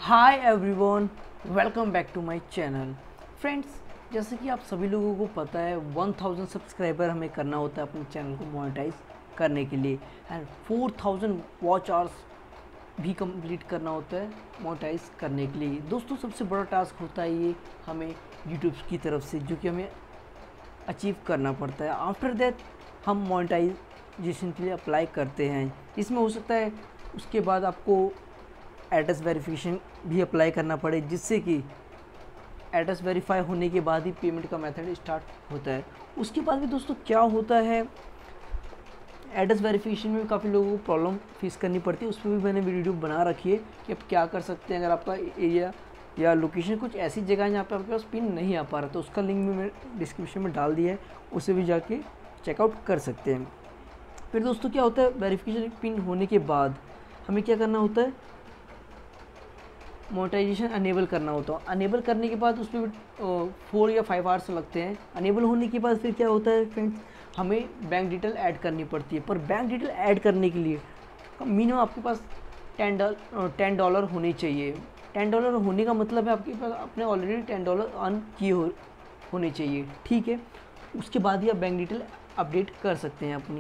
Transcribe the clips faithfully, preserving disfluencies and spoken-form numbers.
Hi everyone, welcome back to my channel. Friends, जैसे कि आप सभी लोगों को पता है वन थाउज़ेंड सब्सक्राइबर हमें करना होता है अपने चैनल को मोनेटाइज करने के लिए, and four thousand watch hours भी कंप्लीट करना होता है मोनेटाइज करने के लिए। दोस्तों, सबसे बड़ा टास्क होता है ये हमें यूट्यूब की तरफ से, जो कि हमें अचीव करना पड़ता है। आफ्टर दैट हम मोनेटाइजेशन के लिए अप्लाई करते हैं। इसमें हो सकता है उसके बाद आपको एड्रेस वेरिफिकेशन भी अप्लाई करना पड़े, जिससे कि एड्रेस वेरीफाई होने के बाद ही पेमेंट का मेथड स्टार्ट होता है। उसके बाद भी दोस्तों क्या होता है, एड्रेस वेरिफिकेशन में काफ़ी लोगों को प्रॉब्लम फेस करनी पड़ती है। उस पर भी मैंने वीडियो बना रखी है कि आप क्या कर सकते हैं अगर आपका एरिया या लोकेशन कुछ ऐसी जगह है जहाँ पे आपके पास पिन नहीं आ पा रहा, तो उसका लिंक भी मैं डिस्क्रिप्शन में डाल दिया है, उसे भी जाके चेकआउट कर सकते हैं। फिर दोस्तों क्या होता है, वेरिफिकेशन पिन होने के बाद हमें क्या करना होता है, मोनेटाइजेशन अनेबल करना होता है। अनेबल करने के बाद उस पर फोर या फाइव आवर्स लगते हैं। अनेबल होने के बाद फिर क्या होता है फ्रेंड्स, हमें बैंक डिटेल ऐड करनी पड़ती है। पर बैंक डिटेल ऐड करने के लिए मिनिमम आपके पास टेन डॉलर टेन डॉलर होने चाहिए। टेन डॉलर होने का मतलब है आपके पास आपने ऑलरेडी टेन डॉलर अर्न किए हो होने चाहिए, ठीक है। उसके बाद ही आप बैंक डिटेल अपडेट कर सकते हैं अपनी।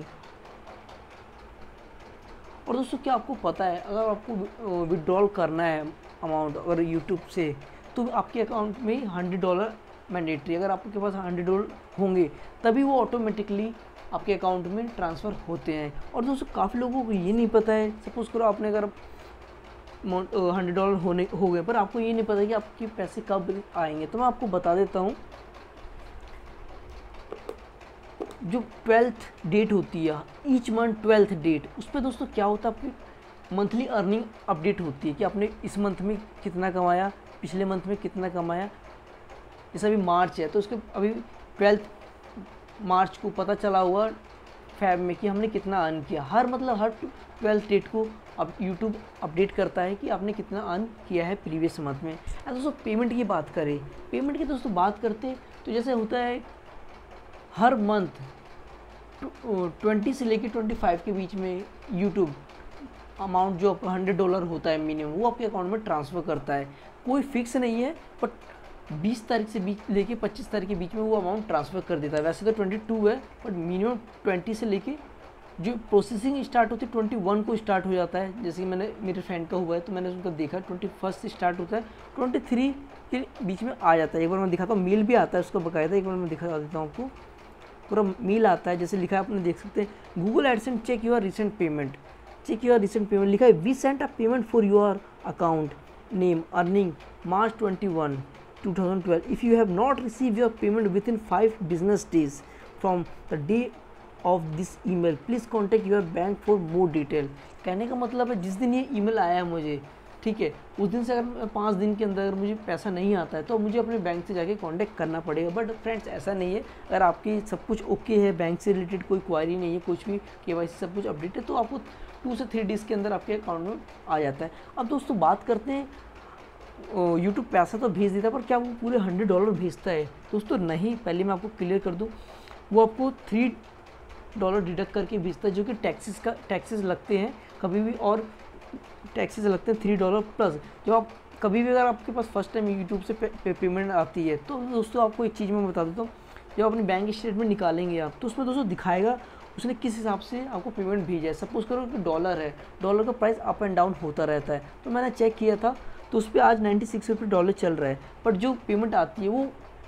और दोस्तों क्या आपको पता है, अगर आपको विड्रॉल करना है अमाउंट अगर यूट्यूब से, तो आपके अकाउंट में हंड्रेड डॉलर मैंडेटरी। अगर आपके पास हंड्रेड डॉलर होंगे तभी वो ऑटोमेटिकली आपके अकाउंट में ट्रांसफ़र होते हैं। और दोस्तों काफ़ी लोगों को ये नहीं पता है, सपोज़ करो आपने अगर हंड्रेड डॉलर होने हो गए पर आपको ये नहीं पता कि आपके पैसे कब आएंगे। तो मैं आपको बता देता हूँ, जो ट्वेल्थ डेट होती है ईच मंथ ट्वेल्थ डेट, उस पर दोस्तों क्या होता है, आपकी मंथली अर्निंग अपडेट होती है कि आपने इस मंथ में कितना कमाया, पिछले मंथ में कितना कमाया। जैसे अभी मार्च है तो उसके अभी ट्वेल्थ मार्च को पता चला हुआ फैब में कि हमने कितना अर्न किया। हर मतलब हर ट्वेल्थ डेट को अब यूट्यूब अपडेट करता है कि आपने कितना अर्न किया है प्रीवियस मंथ में। और दोस्तों पेमेंट की बात करें, पेमेंट की दोस्तों बात करते हैं तो जैसे होता है हर मंथ ट्वेंटी से लेकर ट्वेंटी फाइव के बीच में यूट्यूब अमाउंट जो आपका हंड्रेड डॉलर होता है मिनिमम, वो आपके अकाउंट में ट्रांसफ़र करता है। कोई फिक्स नहीं है, बट बीस तारीख से बीच लेके पच्चीस तारीख के बीच में वो अमाउंट ट्रांसफ़र कर देता है। वैसे तो ट्वेंटी टू है, बट मिनिमम ट्वेंटी से लेके जो प्रोसेसिंग स्टार्ट होती है ट्वेंटी वन को स्टार्ट हो जाता है। जैसे कि मैंने मेरे फ्रेंड का हुआ है तो मैंने उनका देखा ट्वेंटी फर्स्ट से स्टार्ट होता है, ट्वेंटी थ्री के बीच में आ जाता है। एक बार मैं दिखाता हूँ, मेल भी आता है उसको बकायदा, एक बार मैं दिखा देता हूँ आपको। पूरा मेल आता है, जैसे लिखा है आपने देख सकते हैं, Google AdSense check your recent payment, check your recent payment लिखा है, we sent a payment for your account name earning March twenty one two thousand twelve, if you have not receive your payment within five business days from the day of this email please contact your bank for more detail. कहने का मतलब है जिस दिन ये email आया है मुझे, ठीक है, उस दिन से अगर पाँच दिन के अंदर अगर मुझे पैसा नहीं आता है तो मुझे अपने बैंक से जाके कांटेक्ट करना पड़ेगा। बट फ्रेंड्स ऐसा नहीं है, अगर आपकी सब कुछ ओके है, बैंक से रिलेटेड कोई क्वारी नहीं है, कुछ भी केवाईसी सब कुछ अपडेट है, तो आपको टू से थ्री डेज़ के अंदर आपके अकाउंट में आ जाता है। अब दोस्तों बात करते हैं, यूट्यूब पैसा तो भेज देता है पर क्या वो पूरे हंड्रेड डॉलर भेजता है? दोस्तों नहीं, पहले मैं आपको क्लियर कर दूँ, वो आपको थ्री डॉलर डिडक्ट करके भेजता है, जो कि टैक्सेस का टैक्सेस लगते हैं कभी भी, और टैक्सेस लगते हैं थ्री डॉलर प्लस। जब आप कभी भी अगर आपके पास फर्स्ट टाइम यूट्यूब से पे, पे, पेमेंट आती है तो दोस्तों आपको एक चीज़ मैं बता देता हूँ, जब अपनी बैंक स्टेटमेंट निकालेंगे आप तो उसमें दोस्तों दिखाएगा उसने किस हिसाब से आपको पेमेंट भेजा है। सपोज करो कि डॉलर है, डॉलर का प्राइस अप एंड डाउन होता रहता है, तो मैंने चेक किया था तो उस पर आज नाइन्टी सिक्स रुपये डॉलर चल रहा है, बट जो पेमेंट आती है वो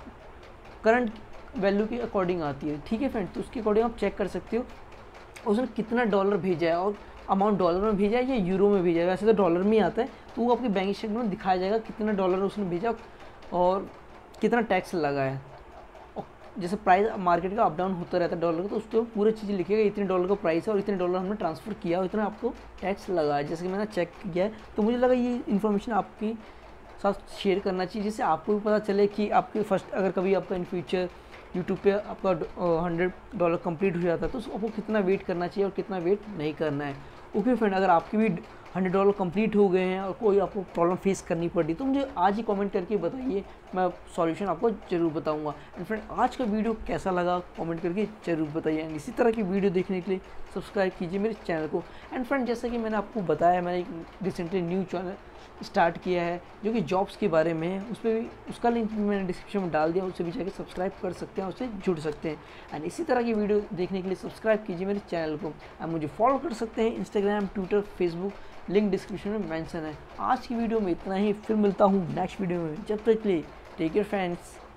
करंट वैल्यू के अकॉर्डिंग आती है, ठीक है फ्रेंड। तो उसके अकॉर्डिंग आप चेक कर सकते हो उसने कितना डॉलर भेजा है, और अमाउंट डॉलर में भेजा है या यूरो में भेजा है। वैसे तो डॉलर में ही आता है, तो वो आपके बैंक स्टेटमेंट में दिखाया जाएगा कितना डॉलर उसने भेजा और कितना टैक्स लगा है। और जैसे प्राइस मार्केट का अप डाउन होता रहता है डॉलर का, तो उस पर पूरी चीज़ लिखेगा इतने डॉलर का प्राइस है और इतने डॉलर हमने ट्रांसफ़र किया और इतना आपको टैक्स लगा है। जैसे कि मैंने चेक किया है तो मुझे लगा ये इन्फॉर्मेशन आपकी साथ शेयर करना चाहिए, जिससे आपको भी पता चले कि आपके फर्स्ट अगर कभी आपका इन फ्यूचर यूट्यूब पे आपका हंड्रेड डॉलर कंप्लीट हो जाता है, तो आपको कितना वेट करना चाहिए और कितना वेट नहीं करना है। ओके फ्रेंड, अगर आपके भी हंड्रेड डॉलर कंप्लीट हो गए हैं और कोई आपको प्रॉब्लम फेस करनी पड़ी तो मुझे आज ही कमेंट करके बताइए, मैं सॉल्यूशन आपको ज़रूर बताऊंगा। एंड फ्रेंड, आज का वीडियो कैसा लगा कमेंट करके ज़रूर बताइए। एंड इसी तरह की वीडियो देखने के लिए सब्सक्राइब कीजिए मेरे चैनल को। एंड फ्रेंड, जैसा कि मैंने आपको बताया, मैंने एक रिसेंटली न्यू चैनल स्टार्ट किया है जो कि जॉब्स के बारे में है, उस पर भी उसका लिंक भी मैंने डिस्क्रिप्शन में डाल दिया, उससे भी जाकर सब्सक्राइब कर सकते हैं, उससे जुड़ सकते हैं। एंड इसी तरह की वीडियो देखने के लिए सब्सक्राइब कीजिए मेरे चैनल को। आप मुझे फॉलो कर सकते हैं Instagram, Twitter, Facebook, link description में मेंशन है। आज की वीडियो में इतना ही, फिर मिलता हूँ नेक्स्ट वीडियो में। जब तक के लिए टेक केयर फ्रेंड्स।